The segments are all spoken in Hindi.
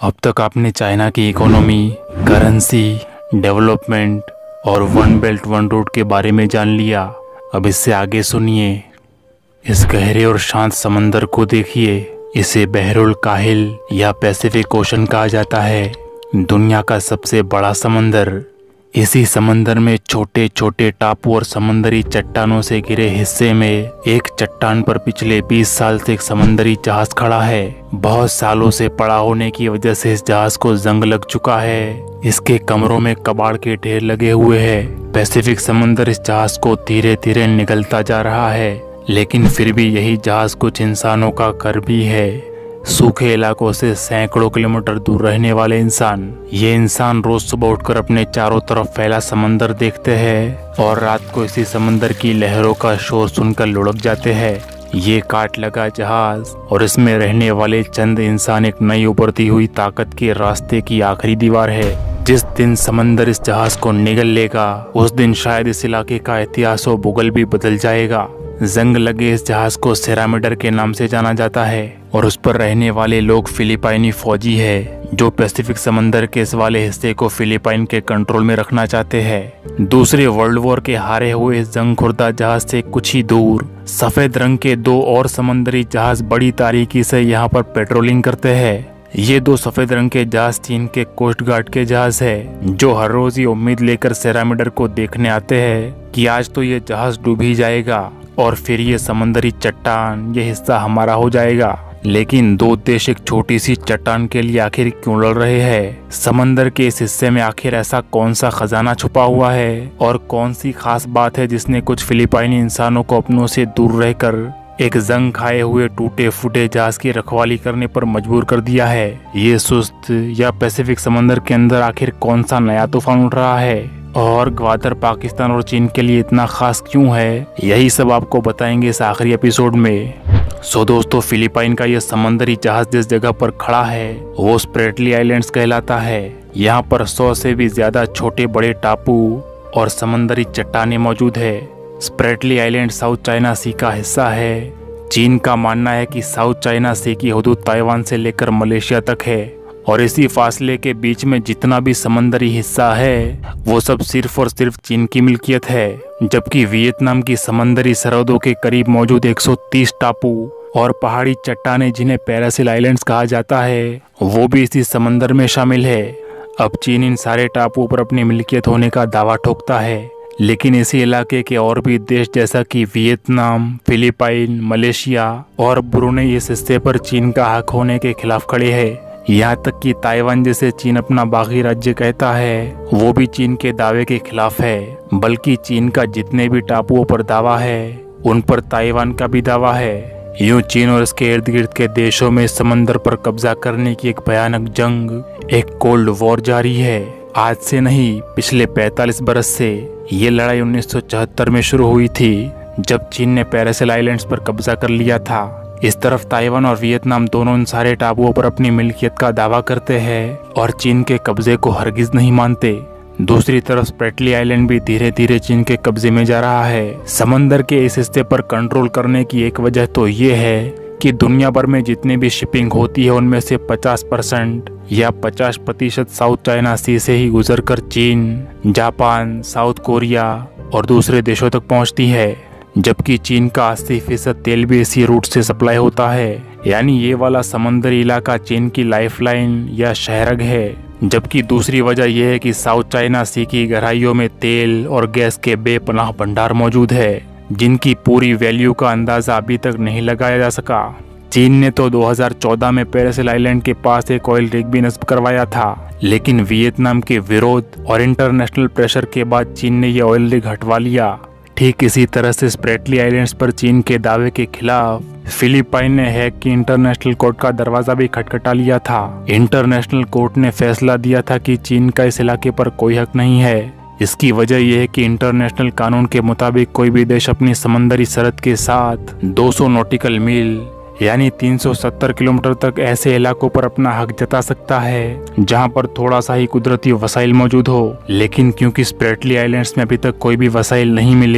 अब तक आपने चाइना की इकोनॉमी, करेंसी, डेवलपमेंट और वन बेल्ट वन रोड के बारे में जान लिया। अब इससे आगे सुनिए। इस गहरे और शांत समंदर को देखिए। इसे बहरुल काहिल या पैसिफिक ओशन कहा जाता है, दुनिया का सबसे बड़ा समंदर। इसी समंदर में छोटे छोटे टापू और समंदरी चट्टानों से घिरे हिस्से में एक चट्टान पर पिछले 20 साल से एक समंदरी जहाज खड़ा है। बहुत सालों से पड़ा होने की वजह से इस जहाज को जंग लग चुका है। इसके कमरों में कबाड़ के ढेर लगे हुए हैं। पैसिफिक समंदर इस जहाज को धीरे धीरे निगलता जा रहा है, लेकिन फिर भी यही जहाज कुछ इंसानों का घर भी है। सूखे इलाकों से सैकड़ों किलोमीटर दूर रहने वाले इंसान, ये इंसान रोज सुबह उठकर अपने चारों तरफ फैला समंदर देखते हैं और रात को इसी समंदर की लहरों का शोर सुनकर लुढ़क जाते हैं। ये काट लगा जहाज और इसमें रहने वाले चंद इंसान एक नई उभरती हुई ताकत के रास्ते की आखिरी दीवार है। जिस दिन समंदर इस जहाज को निगल लेगा, उस दिन शायद इस इलाके का इतिहास और भूगोल भी बदल जाएगा। जंग लगे इस जहाज को सेरामिडर के नाम से जाना जाता है और उस पर रहने वाले लोग फिलिपाइनी फौजी है, जो पैसिफिक समंदर के इस वाले हिस्से को फिलिपाइन के कंट्रोल में रखना चाहते हैं। दूसरे वर्ल्ड वॉर के हारे हुए इस जंग खुर्दा जहाज से कुछ ही दूर सफेद रंग के दो और समंदरी जहाज बड़ी तारीकी से यहाँ पर पेट्रोलिंग करते हैं। ये दो सफेद रंग के जहाज चीन के कोस्ट गार्ड के जहाज है, जो हर रोज ये उम्मीद लेकर सेरामिडर को देखने आते हैं कि आज तो ये जहाज डूब ही जाएगा और फिर ये समंदरी चट्टान ये हिस्सा हमारा हो जाएगा। लेकिन दो देश एक छोटी सी चट्टान के लिए आखिर क्यों लड़ रहे हैं? समंदर के इस हिस्से में आखिर ऐसा कौन सा खजाना छुपा हुआ है और कौन सी खास बात है जिसने कुछ फिलिपाइनी इंसानों को अपनों से दूर रहकर एक जंग खाए हुए टूटे फूटे जहाज की रखवाली करने पर मजबूर कर दिया है? ये सुस्त या पैसिफिक समंदर के अंदर आखिर कौन सा नया तूफान उठ रहा है और ग्वादर पाकिस्तान और चीन के लिए इतना खास क्यों है? यही सब आपको बताएंगे इस आखिरी एपिसोड में। सो दोस्तों, फिलिपाइन का यह समंदरी जहाज जिस जगह पर खड़ा है वो स्प्रेटली आइलैंड्स कहलाता है। यहाँ पर 100 से भी ज्यादा छोटे बड़े टापू और समंदरी चट्टानें मौजूद है। Spratly island South China Sea का हिस्सा है। चीन का मानना है कि साउथ चाइना सी की हदूद ताइवान से लेकर मलेशिया तक है और इसी फासले के बीच में जितना भी समंदरी हिस्सा है वो सब सिर्फ और सिर्फ चीन की मिल्कियत है। जबकि वियतनाम की समंदरी सरहदों के करीब मौजूद 130 टापू और पहाड़ी चट्टानें, जिन्हें पैरासिल आइलैंड्स कहा जाता है, वो भी इसी समंदर में शामिल है। अब चीन इन सारे टापुओं पर अपनी मिल्कियत होने का दावा ठोकता है, लेकिन इसी इलाके के और भी देश जैसा कि वियतनाम, फिलिपाइन, मलेशिया और ब्रुनेई इस हिस्से पर चीन का हक होने के खिलाफ खड़े हैं। यहाँ तक कि ताइवान, जिसे चीन अपना बागी राज्य कहता है, वो भी चीन के दावे के खिलाफ है। बल्कि चीन का जितने भी टापुओं पर दावा है उन पर ताइवान का भी दावा है। यूं चीन और इसके इर्द गिर्द के देशों में समंदर पर कब्जा करने की एक भयानक जंग, एक कोल्ड वॉर जारी है। आज से नहीं, पिछले 45 बरस से। ये लड़ाई 1974 में शुरू हुई थी, जब चीन ने पैरासिल आइलैंड्स पर कब्जा कर लिया था। इस तरफ ताइवान और वियतनाम दोनों इन सारे टापुओं पर अपनी मिल्कियत का दावा करते हैं और चीन के कब्जे को हरगिज नहीं मानते। दूसरी तरफ स्प्रेटली आइलैंड भी धीरे धीरे चीन के कब्जे में जा रहा है। समंदर के इस हिस्से पर कंट्रोल करने की एक वजह तो ये है कि दुनिया भर में जितनी भी शिपिंग होती है उनमें से 50% या 50% साउथ चाइना सी से ही गुजरकर चीन, जापान, साउथ कोरिया और दूसरे देशों तक पहुंचती है। जबकि चीन का 80% तेल भी इसी रूट से सप्लाई होता है। यानी ये वाला समंदरी इलाका चीन की लाइफलाइन या शहरग है। जबकि दूसरी वजह यह है कि साउथ चाइना सी की गहराइयों में तेल और गैस के बेपनाह भंडार मौजूद है, जिनकी पूरी वैल्यू का अंदाजा अभी तक नहीं लगाया जा सका। चीन ने तो 2014 में पैरासिल आइलैंड के पास एक ऑयल रिग भी नस्ब करवाया था, लेकिन वियतनाम के विरोध और इंटरनेशनल प्रेशर के बाद चीन ने यह ऑयल रिग हटवा लिया। ठीक इसी तरह से स्प्रेटली आइलैंड्स पर चीन के दावे के खिलाफ फिलिपाइन ने हैक की इंटरनेशनल कोर्ट का दरवाजा भी खटखटा लिया था। इंटरनेशनल कोर्ट ने फैसला दिया था कि चीन का इस इलाके पर कोई हक नहीं है। इसकी वजह यह है कि इंटरनेशनल कानून के मुताबिक कोई भी देश अपनी समंदरी सरहद के साथ 200 नॉटिकल मील यानी 370 किलोमीटर तक ऐसे इलाकों पर अपना हक जता सकता है जहां पर थोड़ा सा ही कुदरती वसाइल मौजूद हो। लेकिन क्योंकि स्प्रेटली आइलैंड्स में अभी तक कोई भी वसाइल नहीं मिले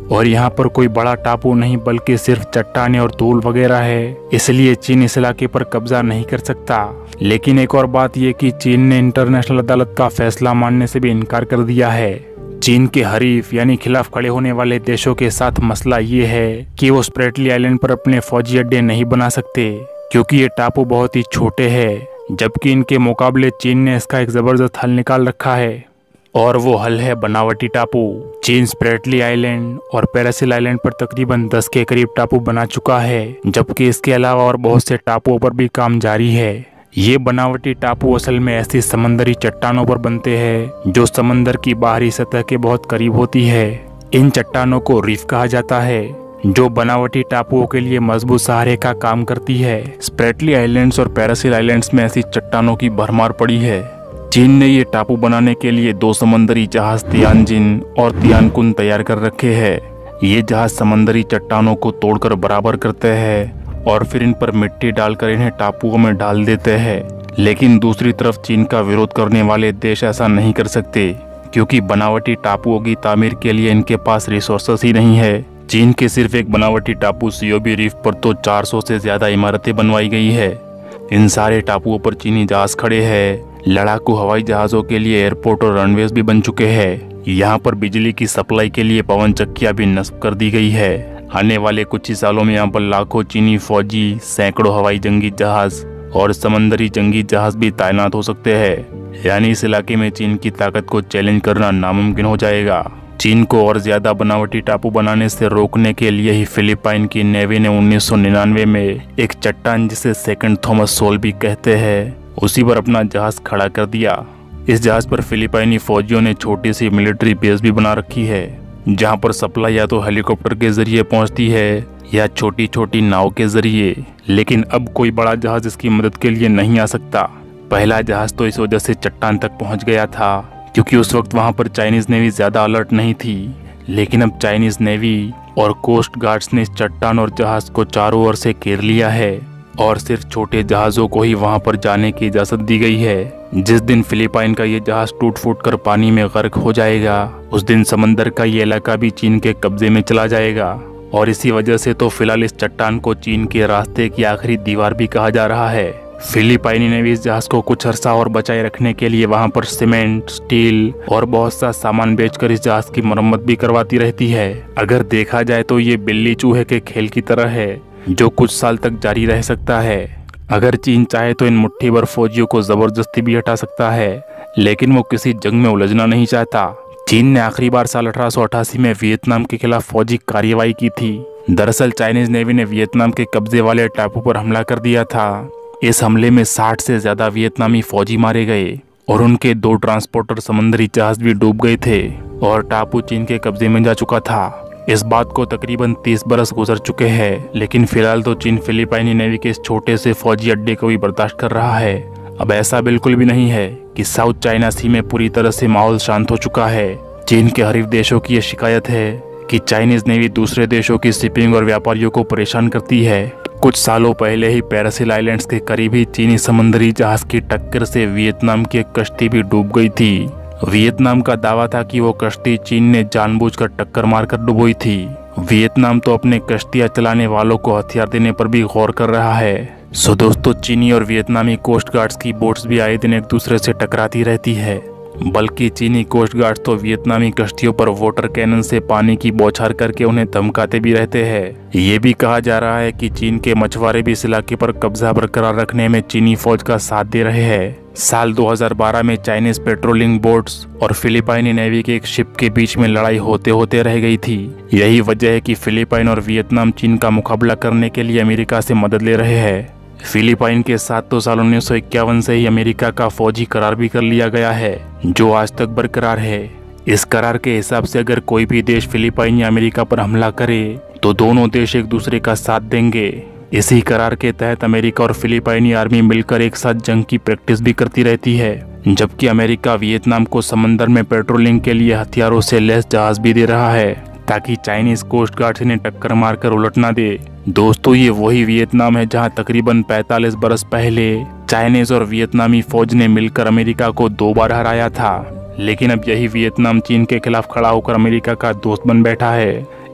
और यहाँ पर कोई बड़ा टापू नहीं बल्कि सिर्फ चट्टानें और धूल वगैरह है, इसलिए चीन इस इलाके पर कब्जा नहीं कर सकता। लेकिन एक और बात यह कि चीन ने इंटरनेशनल अदालत का फैसला मानने से भी इनकार कर दिया है। चीन के हरीफ यानी खिलाफ खड़े होने वाले देशों के साथ मसला ये है कि वो स्प्रेटली आइलैंड पर अपने फौजी अड्डे नहीं बना सकते, क्योंकि ये टापू बहुत ही छोटे हैं, जबकि इनके मुकाबले चीन ने इसका एक जबरदस्त हल निकाल रखा है, और वो हल है बनावटी टापू। चीन स्प्रेटली आइलैंड और पैरासिल आइलैंड पर तकरीबन 10 के करीब टापू बना चुका है, जबकि इसके अलावा और बहुत से टापुओं पर भी काम जारी है। ये बनावटी टापू असल में ऐसी समंदरी चट्टानों पर बनते हैं जो समंदर की बाहरी सतह के बहुत करीब होती है। इन चट्टानों को रीफ कहा जाता है, जो बनावटी टापुओं के लिए मजबूत सहारे का काम करती है। स्प्रेटली आइलैंड्स और पैरासिल आइलैंड्स में ऐसी चट्टानों की भरमार पड़ी है। चीन ने ये टापू बनाने के लिए 2 समंदरी जहाज तियानजिन और तियानकुन तैयार कर रखे हैं। ये जहाज समंदरी चट्टानों को तोड़कर बराबर करते हैं और फिर इन पर मिट्टी डालकर इन्हें टापुओं में डाल देते हैं। लेकिन दूसरी तरफ चीन का विरोध करने वाले देश ऐसा नहीं कर सकते, क्योंकि बनावटी टापुओं की तामीर के लिए इनके पास रिसोर्सेस ही नहीं है। चीन के सिर्फ एक बनावटी टापू सियोबी रीफ पर तो 400 से ज्यादा इमारतें बनवाई गई है। इन सारे टापुओं पर चीनी जहाज खड़े हैं। लड़ाकू हवाई जहाजों के लिए एयरपोर्ट और रनवेज भी बन चुके हैं। यहाँ पर बिजली की सप्लाई के लिए पवन चक्कियां भी नस्ब कर दी गई है। आने वाले कुछ ही सालों में यहाँ पर लाखों चीनी फौजी, सैकड़ों हवाई जंगी जहाज और समंदरी जंगी जहाज भी तैनात हो सकते हैं। यानी इस इलाके में चीन की ताकत को चैलेंज करना नामुमकिन हो जाएगा। चीन को और ज्यादा बनावटी टापू बनाने से रोकने के लिए ही फिलीपाइन की नेवी ने 1999 में एक चट्टान, जिसे सेकंड थॉमस सोल भी कहते हैं, उसी पर अपना जहाज खड़ा कर दिया। इस जहाज पर फिलीपाइनी फौजियों ने छोटी सी मिलिट्री बेस भी बना रखी है, जहां पर सप्लाई या तो हेलीकॉप्टर के जरिए पहुंचती है या छोटी छोटी नाव के जरिए। लेकिन अब कोई बड़ा जहाज इसकी मदद के लिए नहीं आ सकता। पहला जहाज तो इस वजह से चट्टान तक पहुंच गया था क्योंकि उस वक्त वहां पर चाइनीज नेवी ज्यादा अलर्ट नहीं थी। लेकिन अब चाइनीज नेवी और कोस्ट गार्ड्स ने इस चट्टान और जहाज को चारों ओर से घेर लिया है और सिर्फ छोटे जहाजों को ही वहां पर जाने की इजाजत दी गई है। जिस दिन फिलीपाइन का ये जहाज टूट फूट कर पानी में गर्क हो जाएगा, उस दिन समंदर का ये इलाका भी चीन के कब्जे में चला जाएगा। और इसी वजह से तो फिलहाल इस चट्टान को चीन के रास्ते की आखिरी दीवार भी कहा जा रहा है। फिलीपाइनी नेवी इस जहाज को कुछ अरसा और बचाए रखने के लिए वहां पर सीमेंट, स्टील और बहुत सा सामान बेचकर इस जहाज की मरम्मत भी करवाती रहती है। अगर देखा जाए तो ये बिल्ली चूहे के खेल की तरह है, जो कुछ साल तक जारी रह सकता है। अगर चीन चाहे तो इन मुट्ठी भर फौजियों को जबरदस्ती भी हटा सकता है, लेकिन वो किसी जंग में उलझना नहीं चाहता। चीन ने आखिरी बार साल 1888 में वियतनाम के खिलाफ फौजी कार्रवाई की थी। दरअसल चाइनीज नेवी ने वियतनाम के कब्जे वाले टापू पर हमला कर दिया था। इस हमले में 60 से ज्यादा वियतनामी फौजी मारे गए और उनके 2 ट्रांसपोर्टर समंदरी जहाज भी डूब गए थे और टापू चीन के कब्जे में जा चुका था। इस बात को तकरीबन 30 बरस गुजर चुके हैं, लेकिन फिलहाल तो चीन फिलीपाइनी नेवी के इस छोटे से फौजी अड्डे को भी बर्दाश्त कर रहा है। अब ऐसा बिल्कुल भी नहीं है कि साउथ चाइना सी में पूरी तरह से माहौल शांत हो चुका है। चीन के हरीफ देशों की यह शिकायत है कि चाइनीज नेवी दूसरे देशों की शिपिंग और व्यापारियों को परेशान करती है। कुछ सालों पहले ही पैरासिल आइलैंड्स के करीब ही चीनी समुद्री जहाज की टक्कर से वियतनाम की एक कश्ती भी डूब गई थी। वियतनाम का दावा था कि वो कश्ती चीन ने जानबूझकर टक्कर मारकर डुबोई थी। वियतनाम तो अपने कश्तियां चलाने वालों को हथियार देने पर भी गौर कर रहा है। सो दोस्तों, चीनी और वियतनामी कोस्ट गार्ड्स की बोट्स भी आए दिन एक दूसरे से टकराती रहती है। बल्कि चीनी कोस्ट गार्ड्स तो वियतनामी कश्तियों पर वाटर कैनन से पानी की बौछार करके उन्हें धमकाते भी रहते हैं। ये भी कहा जा रहा है कि चीन के मछुआरे भी इस इलाके पर कब्जा बरकरार रखने में चीनी फौज का साथ दे रहे हैं। साल 2012 में चाइनीज पेट्रोलिंग बोट्स और फिलीपाइनी नेवी के एक शिप के बीच में लड़ाई होते होते रह गई थी। यही वजह है कि फिलीपाइन और वियतनाम चीन का मुकाबला करने के लिए अमेरिका से मदद ले रहे हैं। फिलीपाइन के साथ तो साल 1951 से ही अमेरिका का फौजी करार भी कर लिया गया है, जो आज तक बरकरार है। इस करार के हिसाब से अगर कोई भी देश फिलीपाइन या अमेरिका पर हमला करे तो दोनों देश एक दूसरे का साथ देंगे। इसी करार के तहत अमेरिका और फिलीपाइनी आर्मी मिलकर एक साथ जंग की प्रैक्टिस भी करती रहती है, जबकि अमेरिका वियतनाम को समंदर में पेट्रोलिंग के लिए हथियारों से लैस जहाज भी दे रहा है, ताकि चाइनीज कोस्ट गार्ड इन्हें टक्कर मारकर उलट ना दे। दोस्तों, ये वही वियतनाम है जहां तकरीबन 45 बरस पहले चाइनीज और वियतनामी फौज ने मिलकर अमेरिका को 2 बार हराया था। लेकिन अब यही वियतनाम चीन के खिलाफ खड़ा होकर अमेरिका का दोस्त बन बैठा है।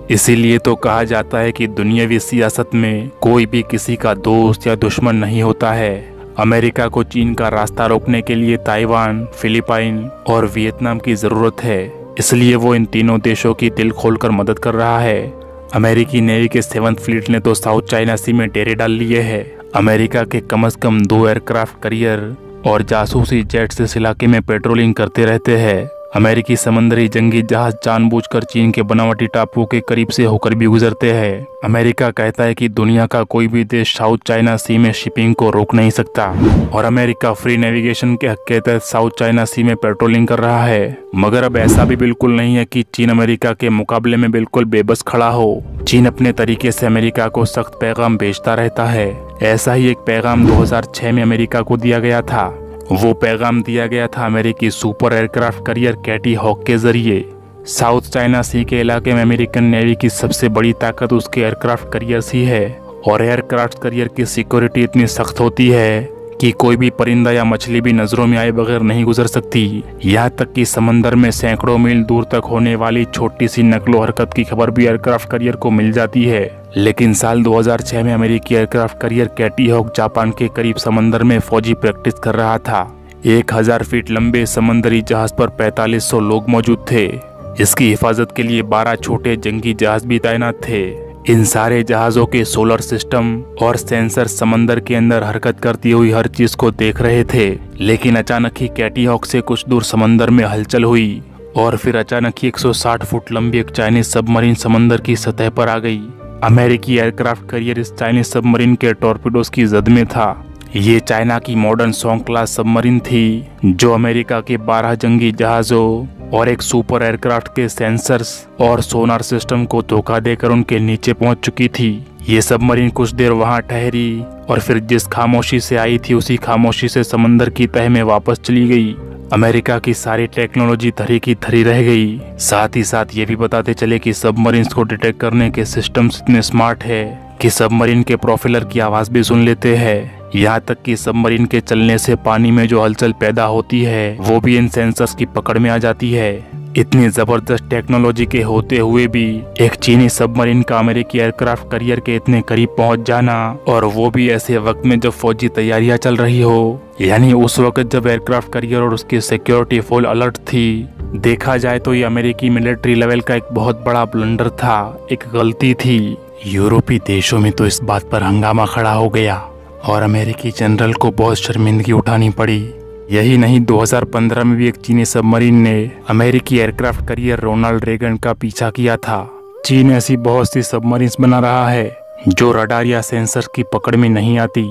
इसीलिए तो कहा जाता है कि दुनियावी सियासत में कोई भी किसी का दोस्त या दुश्मन नहीं होता है। अमेरिका को चीन का रास्ता रोकने के लिए ताइवान, फिलीपाइन और वियतनाम की जरूरत है, इसलिए वो इन तीनों देशों की दिल खोलकर मदद कर रहा है। अमेरिकी नेवी के 7th फ्लीट ने तो साउथ चाइना सी में डेरे डाल लिए हैं। अमेरिका के कम से कम 2 एयरक्राफ्ट कैरियर और जासूसी जेट्स इस इलाके में पेट्रोलिंग करते रहते हैं। अमेरिकी समुद्री जंगी जहाज जानबूझकर चीन के बनावटी टापुओं के करीब से होकर भी गुजरते हैं। अमेरिका कहता है कि दुनिया का कोई भी देश साउथ चाइना सी में शिपिंग को रोक नहीं सकता और अमेरिका फ्री नेविगेशन के हक के तहत साउथ चाइना सी में पेट्रोलिंग कर रहा है। मगर अब ऐसा भी बिल्कुल नहीं है कि चीन अमेरिका के मुकाबले में बिल्कुल बेबस खड़ा हो। चीन अपने तरीके से अमेरिका को सख्त पैगाम भेजता रहता है। ऐसा ही एक पैगाम 2006 में अमेरिका को दिया गया था। वो पैगाम दिया गया था अमेरिकी super aircraft carrier Kitty Hawk के जरिए। साउथ चाइना सी के इलाके में अमेरिकन नेवी की सबसे बड़ी ताकत उसके एयरक्राफ्ट कैरियर्स ही है और एयरक्राफ्ट कैरियर की सिक्योरिटी इतनी सख्त होती है कि कोई भी परिंदा या मछली भी नजरों में आए बगैर नहीं गुजर सकती। यहाँ तक कि समंदर में सैकड़ों मील दूर तक होने वाली छोटी सी नकलो हरकत की खबर भी एयरक्राफ्ट कैरियर को मिल जाती है। लेकिन साल 2006 में अमेरिकी aircraft carrier Kitty Hawk Japan के करीब समंदर में फौजी प्रैक्टिस कर रहा था। 1000 फीट लंबे समंदरी जहाज पर 4500 लोग मौजूद थे। इसकी हिफाजत के लिए 12 छोटे जंगी जहाज भी तैनात थे। इन सारे जहाजों के सोलर सिस्टम और सेंसर समंदर के अंदर हरकत करती हुई हर चीज को देख रहे थे। लेकिन अचानक ही कैटी हॉक से कुछ दूर समंदर में हलचल हुई और फिर अचानक ही 160 फुट लंबी एक चाइनीज सबमरीन समंदर की सतह पर आ गई। अमेरिकी एयरक्राफ्ट कैरियर इस चाइनीज सबमरीन के टॉर्पीडोज की जद में था। ये चाइना की मॉडर्न सॉन्ग क्लास सबमरीन थी जो अमेरिका के 12 जंगी जहाजों और एक सुपर एयरक्राफ्ट के सेंसर्स और सोनार सिस्टम को धोखा देकर उनके नीचे पहुंच चुकी थी। ये सबमरीन कुछ देर वहां ठहरी और फिर जिस खामोशी से आई थी उसी खामोशी से समंदर की तह में वापस चली गई। अमेरिका की सारी टेक्नोलॉजी धरी की धरी रह गई। साथ ही साथ ये भी बताते चले कि सबमरीन्स को डिटेक्ट करने के सिस्टम्स इतने स्मार्ट है कि सबमरीन के प्रोपेलर की आवाज भी सुन लेते हैं। यहाँ तक कि सबमरीन के चलने से पानी में जो हलचल पैदा होती है वो भी इन सेंसर्स की पकड़ में आ जाती है। इतनी जबरदस्त टेक्नोलॉजी के होते हुए भी एक चीनी सबमरीन का अमेरिकी एयरक्राफ्ट कैरियर के इतने करीब पहुंच जाना, और वो भी ऐसे वक्त में जब फौजी तैयारियां चल रही हो, यानी उस वक्त जब एयरक्राफ्ट कैरियर और उसकी सिक्योरिटी फुल अलर्ट थी। देखा जाए तो ये अमेरिकी मिलिट्री लेवल का एक बहुत बड़ा ब्लंडर था, एक गलती थी। यूरोपीय देशों में तो इस बात पर हंगामा खड़ा हो गया और अमेरिकी जनरल को बहुत शर्मिंदगी उठानी पड़ी। यही नहीं, 2015 में भी एक चीनी सबमरीन ने अमेरिकी एयरक्राफ्ट कैरियर रोनाल्ड रेगन का पीछा किया था। चीन ऐसी बहुत सी सबमरीन्स बना रहा है जो रडार या सेंसर की पकड़ में नहीं आती।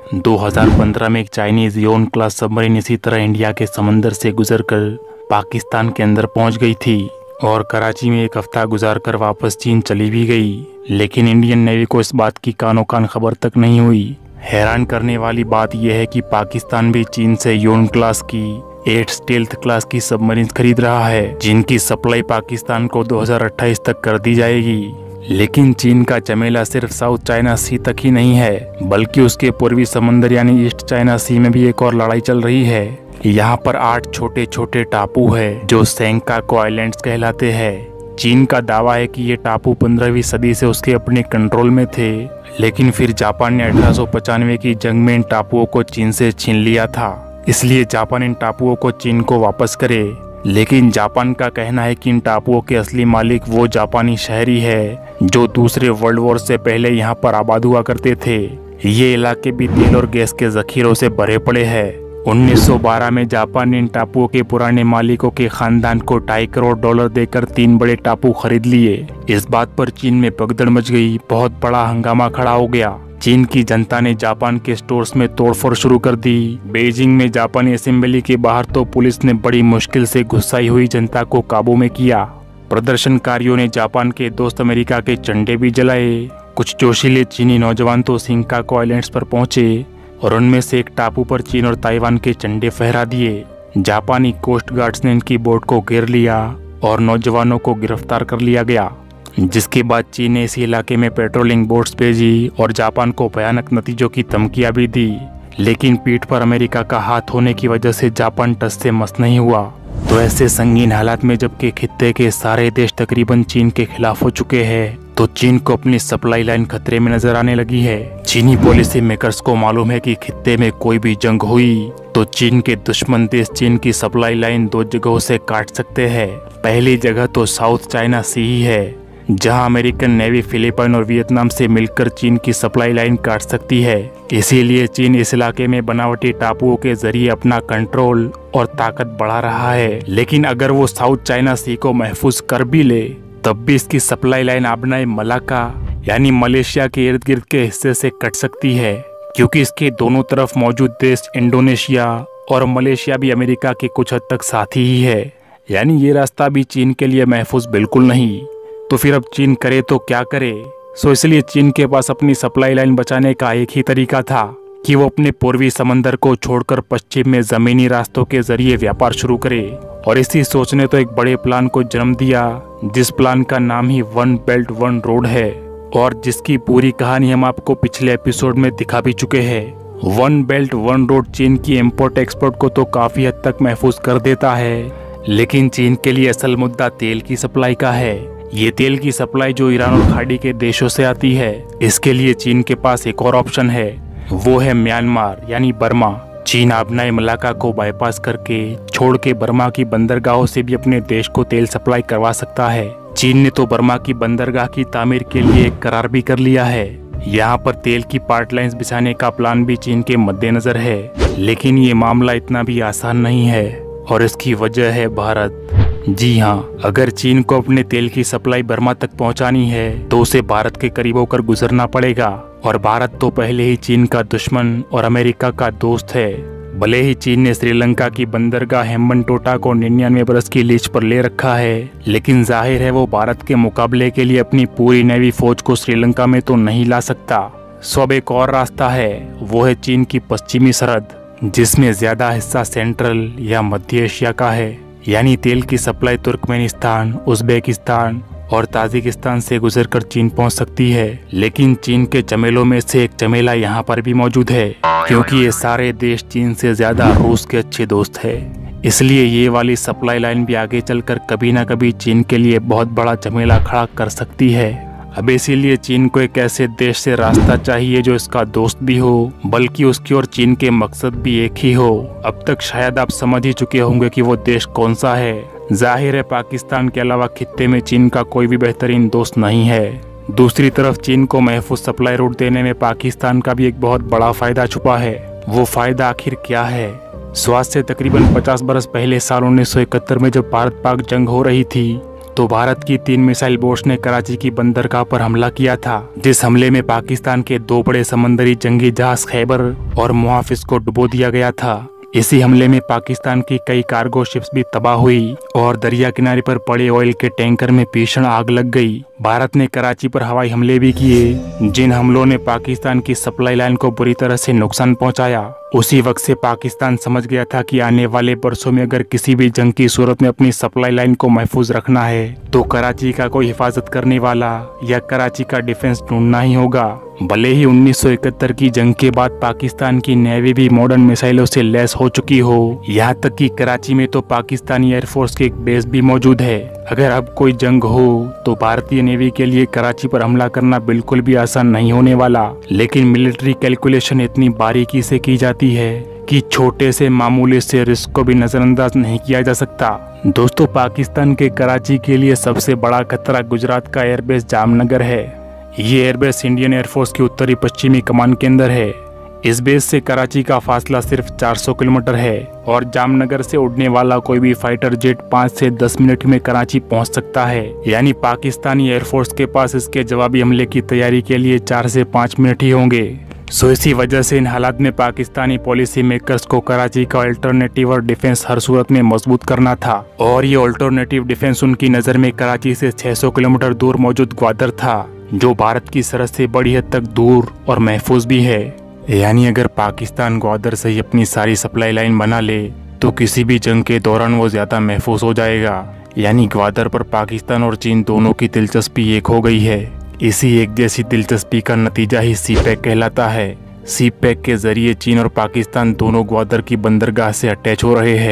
2015 में एक चाइनीज योन क्लास सबमरीन इसी तरह इंडिया के समंदर से गुजरकर पाकिस्तान के अंदर पहुंच गई थी और कराची में एक हफ्ता गुजारकर वापस चीन चली भी गई। लेकिन इंडियन नेवी को इस बात की कानो कान खबर तक नहीं हुई। हैरान करने वाली बात यह है कि पाकिस्तान भी चीन से योन क्लास की 8 स्टेल्थ क्लास की सबमरीन खरीद रहा है, जिनकी सप्लाई पाकिस्तान को 2028 तक कर दी जाएगी। लेकिन चीन का चमेला सिर्फ साउथ चाइना सी तक ही नहीं है, बल्कि उसके पूर्वी समंदर यानी ईस्ट चाइना सी में भी एक और लड़ाई चल रही है। यहाँ पर 8 छोटे छोटे टापू है जो सेंकाकू आइलैंड्स कहलाते हैं। चीन का दावा है कि ये टापू 15वीं सदी से उसके अपने कंट्रोल में थे, लेकिन फिर जापान ने 1895 की जंग में इन टापुओं को चीन से छीन लिया था। इसलिए जापान इन टापुओं को चीन को वापस करे। लेकिन जापान का कहना है कि इन टापुओं के असली मालिक वो जापानी शहरी है जो दूसरे वर्ल्ड वॉर से पहले यहाँ पर आबाद हुआ करते थे। ये इलाके भी तेल और गैस के जखीरों से भरे पड़े हैं। 1912 में जापान ने इन टापुओं के पुराने मालिकों के खानदान को $2.5 करोड़ देकर 3 बड़े टापू खरीद लिए। इस बात पर चीन में भगदड़ मच गई, बहुत बड़ा हंगामा खड़ा हो गया। चीन की जनता ने जापान के स्टोर्स में तोड़फोड़ शुरू कर दी। बीजिंग में जापानी असेंबली के बाहर तो पुलिस ने बड़ी मुश्किल से गुस्साई हुई जनता को काबू में किया। प्रदर्शनकारियों ने जापान के दोस्त अमेरिका के झंडे भी जलाए। कुछ जोशीले चीनी नौजवान तो सेंकाकू आइलैंड्स पर पहुंचे और उनमें से एक टापू पर चीन और ताइवान के झंडे फहरा दिए। जापानी कोस्ट गार्ड्स ने इनकी बोट को घेर लिया और नौजवानों को गिरफ्तार कर लिया गया, जिसके बाद चीन ने इसी इलाके में पेट्रोलिंग बोट्स भेजी और जापान को भयानक नतीजों की धमकियां भी दी। लेकिन पीठ पर अमेरिका का हाथ होने की वजह से जापान टस से मस नहीं हुआ तो ऐसे संगीन हालात में जबकि खित्ते के सारे देश तकरीबन चीन के खिलाफ हो चुके हैं, तो चीन को अपनी सप्लाई लाइन खतरे में नजर आने लगी है। चीनी पॉलिसी मेकर्स को मालूम है कि खित्ते में कोई भी जंग हुई तो चीन के दुश्मन देश चीन की सप्लाई लाइन दो जगहों से काट सकते हैं। पहली जगह तो साउथ चाइना सी ही है, जहां अमेरिकन नेवी फिलीपाइन और वियतनाम से मिलकर चीन की सप्लाई लाइन काट सकती है। इसीलिए चीन इस इलाके में बनावटी टापुओं के जरिए अपना कंट्रोल और ताकत बढ़ा रहा है। लेकिन अगर वो साउथ चाइना सी को महफूज कर भी ले, तब भी इसकी सप्लाई लाइन आबनाई मलाका यानी मलेशिया के इर्द गिर्द के हिस्से से कट सकती है, क्योंकि इसके दोनों तरफ मौजूद देश इंडोनेशिया और मलेशिया भी अमेरिका के कुछ हद तक साथी ही है। यानी ये रास्ता भी चीन के लिए महफूज बिल्कुल नहीं। तो फिर अब चीन करे तो क्या करे? इसलिए चीन के पास अपनी सप्लाई लाइन बचाने का एक ही तरीका था कि वो अपने पूर्वी समंदर को छोड़कर पश्चिम में जमीनी रास्तों के जरिए व्यापार शुरू करे। और इसी सोच ने तो एक बड़े प्लान को जन्म दिया, जिस प्लान का नाम ही वन बेल्ट वन रोड है, और जिसकी पूरी कहानी हम आपको पिछले एपिसोड में दिखा भी चुके हैं। वन बेल्ट वन रोड चीन की इम्पोर्ट एक्सपोर्ट को तो काफी हद तक महफूज कर देता है, लेकिन चीन के लिए असल मुद्दा तेल की सप्लाई का है। ये तेल की सप्लाई जो ईरान और खाड़ी के देशों से आती है, इसके लिए चीन के पास एक और ऑप्शन है, वो है म्यांमार यानी बर्मा। चीन आबनाई मलाका को बाईपास करके छोड़ के बर्मा की बंदरगाहों से भी अपने देश को तेल सप्लाई करवा सकता है। चीन ने तो बर्मा की बंदरगाह की तामीर के लिए एक करार भी कर लिया है। यहाँ पर तेल की पाइपलाइंस बिछाने का प्लान भी चीन के मद्देनजर है। लेकिन ये मामला इतना भी आसान नहीं है, और इसकी वजह है भारत। जी हाँ, अगर चीन को अपने तेल की सप्लाई बर्मा तक पहुंचानी है तो उसे भारत के करीब होकर गुजरना पड़ेगा। और भारत तो पहले ही चीन का दुश्मन और अमेरिका का दोस्त है। भले ही चीन ने श्रीलंका की बंदरगाह हेम्बनटोटा को 99 बरस की लीज पर ले रखा है, लेकिन जाहिर है वो भारत के मुकाबले के लिए अपनी पूरी नेवी फौज को श्रीलंका में तो नहीं ला सकता। अब एक और रास्ता है, वो है चीन की पश्चिमी सरहद, जिसमें ज्यादा हिस्सा सेंट्रल या मध्य एशिया का है। यानी तेल की सप्लाई तुर्कमेनिस्तान, उज्बेकिस्तान और ताजिकिस्तान से गुजरकर चीन पहुंच सकती है। लेकिन चीन के चमेलों में से एक चमेला यहाँ पर भी मौजूद है, क्योंकि ये सारे देश चीन से ज्यादा रूस के अच्छे दोस्त हैं। इसलिए ये वाली सप्लाई लाइन भी आगे चलकर कभी ना कभी चीन के लिए बहुत बड़ा झमेला खड़ा कर सकती है। अब इसीलिए चीन को एक ऐसे देश से रास्ता चाहिए जो इसका दोस्त भी हो, बल्कि उसकी और चीन के मकसद भी एक ही हो। अब तक शायद आप समझ ही चुके होंगे कि वो देश कौन सा है। जाहिर है पाकिस्तान के अलावा खित्ते में चीन का कोई भी बेहतरीन दोस्त नहीं है। दूसरी तरफ चीन को महफूज सप्लाई रूट देने में पाकिस्तान का भी एक बहुत बड़ा फायदा छुपा है। वो फायदा आखिर क्या है? आज से तकरीबन 50 बरस पहले साल 1971 में जब भारत पाक जंग हो रही थी, तो भारत की 3 मिसाइल बोट्स ने कराची की बंदरगाह पर हमला किया था। जिस हमले में पाकिस्तान के 2 बड़े समंदरी जंगी जहाज खैबर और मुहाफिज को डुबो दिया गया था। इसी हमले में पाकिस्तान की कई कार्गो शिप्स भी तबाह हुई और दरिया किनारे पर पड़े ऑयल के टैंकर में भीषण आग लग गई। भारत ने कराची पर हवाई हमले भी किए, जिन हमलों ने पाकिस्तान की सप्लाई लाइन को बुरी तरह से नुकसान पहुंचाया। उसी वक्त से पाकिस्तान समझ गया था कि आने वाले वर्षों में अगर किसी भी जंग की सूरत में अपनी सप्लाई लाइन को महफूज रखना है, तो कराची का कोई हिफाजत करने वाला या कराची का डिफेंस ढूंढना ही होगा। भले ही 1971 की जंग के बाद पाकिस्तान की नेवी भी मॉडर्न मिसाइलों से लैस हो चुकी हो, यहाँ तक कि कराची में तो पाकिस्तानी एयरफोर्स की एक बेस भी मौजूद है। अगर अब कोई जंग हो तो भारतीय नेवी के लिए कराची पर हमला करना बिल्कुल भी आसान नहीं होने वाला। लेकिन मिलिट्री कैलकुलेशन इतनी बारीकी से की जाती है कि छोटे से मामूली से रिस्क को भी नजरअंदाज नहीं किया जा सकता। दोस्तों, पाकिस्तान के कराची के लिए सबसे बड़ा खतरा गुजरात का एयरबेस जामनगर है। ये एयरबेस इंडियन एयरफोर्स की उत्तरी पश्चिमी कमान के अंदर है। इस बेस से कराची का फासला सिर्फ 400 किलोमीटर है और जामनगर से उड़ने वाला कोई भी फाइटर जेट 5 से 10 मिनट में कराची पहुंच सकता है। यानी पाकिस्तानी एयरफोर्स के पास इसके जवाबी हमले की तैयारी के लिए 4 से 5 मिनट ही होंगे। इसी वजह से इन हालात में पाकिस्तानी पॉलिसी मेकर्स को कराची का अल्टरनेटिव और डिफेंस हर सूरत में मजबूत करना था। और ये अल्टरनेटिव डिफेंस उनकी नज़र में कराची से 600 किलोमीटर दूर मौजूद ग्वादर था, जो भारत की सरहद से बड़ी हद तक दूर और महफूज भी है। यानी अगर पाकिस्तान ग्वादर से ही अपनी सारी सप्लाई लाइन बना ले तो किसी भी जंग के दौरान वो ज़्यादा महफूज हो जाएगा। यानी ग्वादर पर पाकिस्तान और चीन दोनों की दिलचस्पी एक हो गई है। इसी एक जैसी दिलचस्पी का नतीजा ही सीपैक कहलाता है। सीपैक के जरिए चीन और पाकिस्तान दोनों ग्वादर की बंदरगाह से अटैच हो रहे हैं।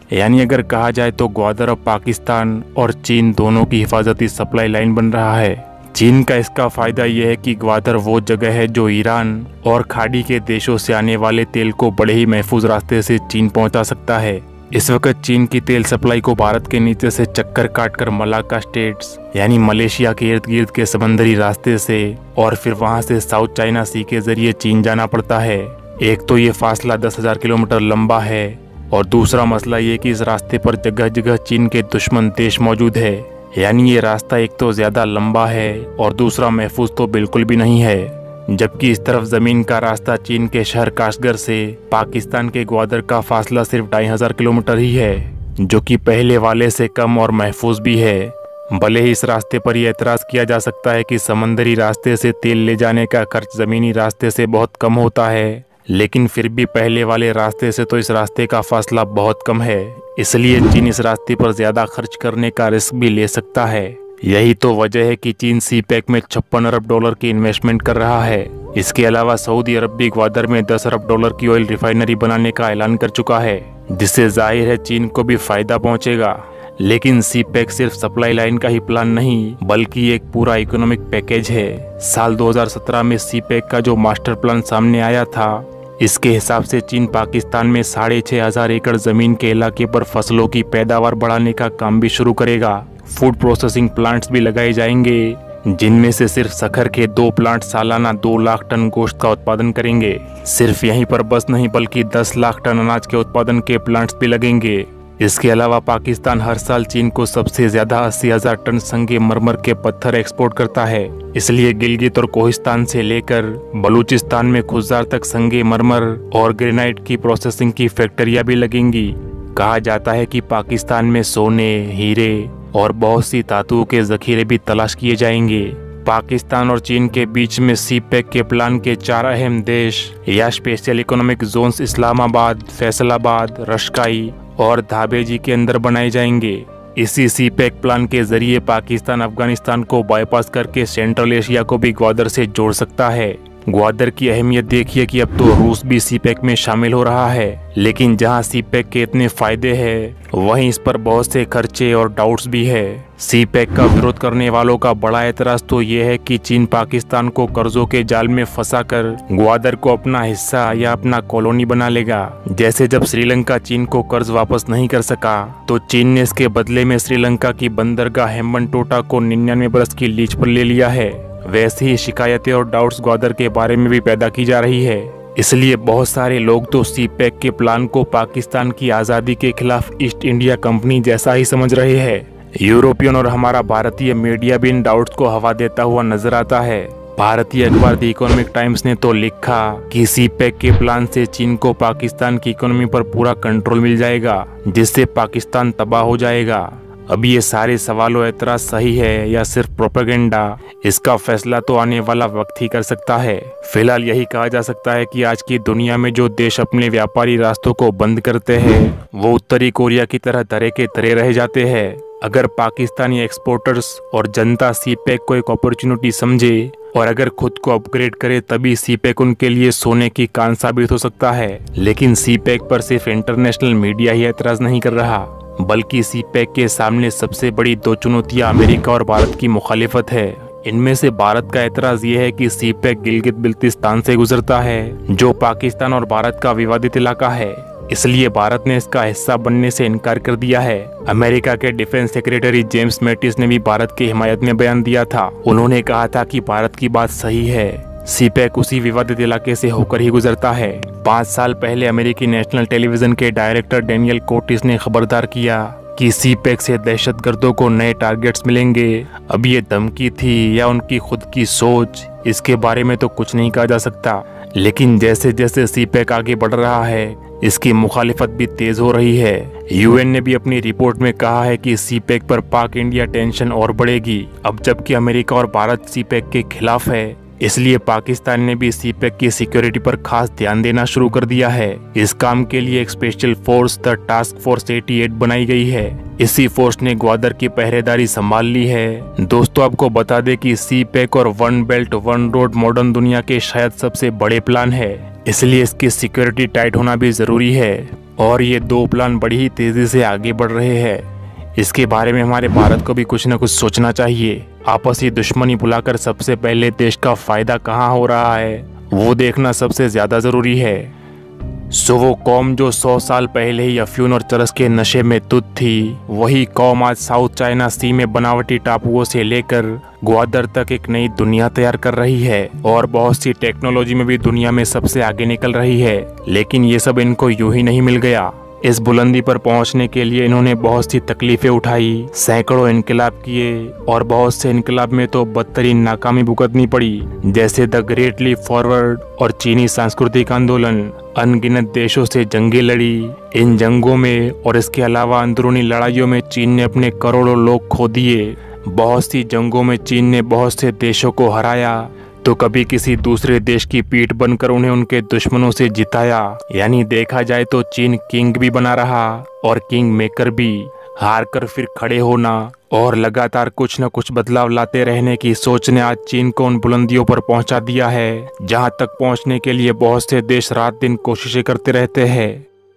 यानी अगर कहा जाए तो ग्वादर अब पाकिस्तान और चीन दोनों की हिफाजती सप्लाई लाइन बन रहा है। चीन का इसका फायदा यह है कि ग्वादर वो जगह है जो ईरान और खाड़ी के देशों से आने वाले तेल को बड़े ही महफूज रास्ते से चीन पहुंचा सकता है। इस वक्त चीन की तेल सप्लाई को भारत के नीचे से चक्कर काटकर मलाक्का स्टेट्स यानी मलेशिया के इर्द गिर्द के समंदरी रास्ते से और फिर वहां से साउथ चाइना सी के जरिए चीन जाना पड़ता है। एक तो ये फासला 10,000 किलोमीटर लंबा है और दूसरा मसला ये कि इस रास्ते पर जगह जगह चीन के दुश्मन देश मौजूद है। यानी ये रास्ता एक तो ज्यादा लंबा है और दूसरा महफूज तो बिल्कुल भी नहीं है। जबकि इस तरफ जमीन का रास्ता चीन के शहर काशगर से पाकिस्तान के ग्वादर का फासला सिर्फ 2,500 किलोमीटर ही है, जो कि पहले वाले से कम और महफूज भी है। भले ही इस रास्ते पर यह एतराज किया जा सकता है कि समंदरी रास्ते से तेल ले जाने का खर्च जमीनी रास्ते से बहुत कम होता है, लेकिन फिर भी पहले वाले रास्ते से तो इस रास्ते का फासला बहुत कम है, इसलिए चीन इस रास्ते पर ज्यादा खर्च करने का रिस्क भी ले सकता है। यही तो वजह है कि चीन सी पैक में $56 अरब की इन्वेस्टमेंट कर रहा है। इसके अलावा सऊदी अरब भी ग्वादर में $10 अरब की ऑयल रिफाइनरी बनाने का ऐलान कर चुका है, जिससे जाहिर है चीन को भी फायदा पहुंचेगा। लेकिन सी पैक सिर्फ सप्लाई लाइन का ही प्लान नहीं बल्कि एक पूरा इकोनॉमिक पैकेज है। साल 2017 में सी पैक का जो मास्टर प्लान सामने आया था, इसके हिसाब से चीन पाकिस्तान में 6,500 एकड़ जमीन के इलाके पर फसलों की पैदावार बढ़ाने का काम भी शुरू करेगा। फूड प्रोसेसिंग प्लांट्स भी लगाए जाएंगे, जिनमें से सिर्फ सखर के 2 प्लांट सालाना 2 लाख टन गोश्त का उत्पादन करेंगे। सिर्फ यहीं पर बस नहीं बल्कि 10 लाख टन अनाज के उत्पादन के प्लांट्स भी लगेंगे। इसके अलावा पाकिस्तान हर साल चीन को सबसे ज्यादा 80,000 टन संगे मरमर के पत्थर एक्सपोर्ट करता है। इसलिए गिलगित और कोहिस्तान से लेकर बलूचिस्तान में खुजार तक संगे मरमर और ग्रेनाइट की प्रोसेसिंग की फैक्ट्रियां भी लगेंगी। कहा जाता है कि पाकिस्तान में सोने, हीरे और बहुत सी धातुओं के जखीरे भी तलाश किए जाएंगे। पाकिस्तान और चीन के बीच में सी पैक के प्लान के 4 अहम देश या special economic zones Islamabad, Faisalabad, Rashakai और धाबेजी के अंदर बनाए जाएंगे। इसी सी पैक प्लान के जरिए पाकिस्तान अफगानिस्तान को बाईपास करके सेंट्रल एशिया को भी ग्वादर से जोड़ सकता है। ग्वादर की अहमियत देखिए कि अब तो रूस भी सी पैक में शामिल हो रहा है, लेकिन जहां सी पैक के इतने फायदे हैं वहीं इस पर बहुत से खर्चे और डाउट्स भी है। सी पैक का विरोध करने वालों का बड़ा एतराज तो ये है कि चीन पाकिस्तान को कर्जों के जाल में फंसाकर ग्वादर को अपना हिस्सा या अपना कॉलोनी बना लेगा। जैसे जब श्रीलंका चीन को कर्ज वापस नहीं कर सका तो चीन ने इसके बदले में श्रीलंका की बंदरगाह हेम्बनटोटा को 99 बरस की लीज पर ले लिया है। वैसे ही शिकायतें और डाउट्स ग्वादर के बारे में भी पैदा की जा रही है। इसलिए बहुत सारे लोग तो सी पैक के प्लान को पाकिस्तान की आज़ादी के खिलाफ ईस्ट इंडिया कंपनी जैसा ही समझ रहे हैं। यूरोपियन और हमारा भारतीय मीडिया भी इन डाउट्स को हवा देता हुआ नजर आता है। भारतीय अखबार द इकोनॉमिक टाइम्स ने तो लिखा कि सी पैक के प्लान से चीन को पाकिस्तान की इकोनॉमी पर पूरा कंट्रोल मिल जाएगा, जिससे पाकिस्तान तबाह हो जाएगा। अब ये सारे सवालों एतराज सही है या सिर्फ प्रोपेगेंडा, इसका फैसला तो आने वाला वक्त ही कर सकता है। फिलहाल यही कहा जा सकता है कि आज की दुनिया में जो देश अपने व्यापारी रास्तों को बंद करते हैं वो उत्तरी कोरिया की तरह धरे के धरे रह जाते हैं। अगर पाकिस्तानी एक्सपोर्टर्स और जनता सी पैक को एक अपॉर्चुनिटी समझे और अगर खुद को अपग्रेड करे तभी सी पैक उनके लिए सोने की कान साबित हो सकता है। लेकिन सी पैक पर सिर्फ इंटरनेशनल मीडिया ही एतराज नहीं कर रहा, बल्कि सी पैक के सामने सबसे बड़ी 2 चुनौतियां अमेरिका और भारत की मुखालिफत है। इनमें से भारत का एतराज ये है कि सी पैक गिलगित बिल्तिस्तान से गुजरता है, जो पाकिस्तान और भारत का विवादित इलाका है। इसलिए भारत ने इसका हिस्सा बनने से इनकार कर दिया है। अमेरिका के डिफेंस सेक्रेटरी जेम्स मैटिस ने भी भारत की हिमायत में बयान दिया था। उन्होंने कहा था कि भारत की बात सही है, सी पैक उसी विवादित इलाके से होकर ही गुजरता है। 5 साल पहले अमेरिकी नेशनल टेलीविजन के डायरेक्टर डेनियल कोटिस ने खबरदार किया कि सी पैक से दहशतगर्दों को नए टारगेट्स मिलेंगे। अब ये धमकी थी या उनकी खुद की सोच, इसके बारे में तो कुछ नहीं कहा जा सकता। लेकिन जैसे जैसे सी पैक आगे बढ़ रहा है, इसकी मुखालिफत भी तेज हो रही है। यूएन ने भी अपनी रिपोर्ट में कहा है कि सी पैक पर पाक इंडिया टेंशन और बढ़ेगी। अब जबकि अमेरिका और भारत सी पैक के खिलाफ है, इसलिए पाकिस्तान ने भी सी पैक की सिक्योरिटी पर खास ध्यान देना शुरू कर दिया है। इस काम के लिए एक special force the task force 88 बनाई गई है। इसी फोर्स ने ग्वादर की पहरेदारी संभाल ली है। दोस्तों, आपको बता दें कि सी पैक और one belt one road modern दुनिया के शायद सबसे बड़े प्लान है, इसलिए इसकी सिक्योरिटी टाइट होना भी जरूरी है। और ये दो प्लान बड़ी ही तेजी से आगे बढ़ रहे हैं। इसके बारे में हमारे भारत को भी कुछ न कुछ सोचना चाहिए। आपसी दुश्मनी भुलाकर सबसे पहले देश का फायदा कहाँ हो रहा है वो देखना सबसे ज्यादा जरूरी है। वो कौम जो 100 साल पहले ही अफीम और चरस के नशे में धुत थी, वही कौम आज साउथ चाइना सी में बनावटी टापुओं से लेकर ग्वादर तक एक नई दुनिया तैयार कर रही है और बहुत सी टेक्नोलॉजी में भी दुनिया में सबसे आगे निकल रही है। लेकिन ये सब इनको यूं ही नहीं मिल गया। इस बुलंदी पर पहुंचने के लिए इन्होंने बहुत सी तकलीफें उठाई, सैकड़ों इनकलाब किए और बहुत से इनकलाब में तो बदतरीन नाकामी भुगतनी पड़ी, जैसे द ग्रेट लीप फॉरवर्ड और चीनी सांस्कृतिक आंदोलन। अनगिनत देशों से जंगें लड़ी। इन जंगों में और इसके अलावा अंदरूनी लड़ाइयों में चीन ने अपने करोड़ों लोग खो दिए। बहुत सी जंगों में चीन ने बहुत से देशों को हराया तो कभी किसी दूसरे देश की पीठ बनकर उन्हें उनके दुश्मनों से जिताया। यानी देखा जाए तो चीन किंग भी बना रहा और किंग मेकर भी। हार कर फिर खड़े होना और लगातार कुछ न कुछ बदलाव लाते रहने की सोच ने आज चीन को उन बुलंदियों पर पहुंचा दिया है जहां तक पहुंचने के लिए बहुत से देश रात दिन कोशिशें करते रहते हैं।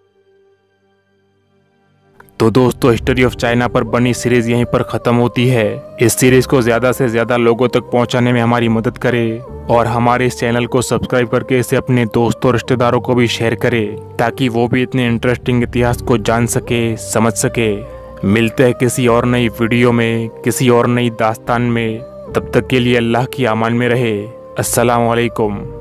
तो दोस्तों, हिस्ट्री ऑफ चाइना पर बनी सीरीज यहीं पर खत्म होती है। इस सीरीज को ज्यादा से ज्यादा लोगों तक पहुंचाने में हमारी मदद करें और हमारे इस चैनल को सब्सक्राइब करके इसे अपने दोस्तों और रिश्तेदारों को भी शेयर करें ताकि वो भी इतने इंटरेस्टिंग इतिहास को जान सके, समझ सके। मिलते हैं किसी और नई वीडियो में, किसी और नई दास्तान में। तब तक के लिए अल्लाह की अमान में रहे। अस्सलाम वालेकुम।